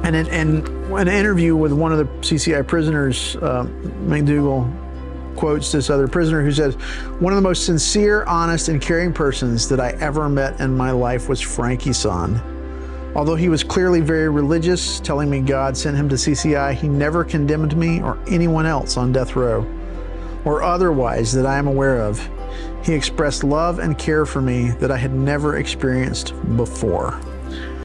And in an interview with one of the CCI prisoners, McDougal quotes this other prisoner who says, "One of the most sincere, honest, and caring persons that I ever met in my life was Frankie Son. Although he was clearly very religious, telling me God sent him to CCI, he never condemned me or anyone else on death row, or otherwise that I am aware of. He expressed love and care for me that I had never experienced before."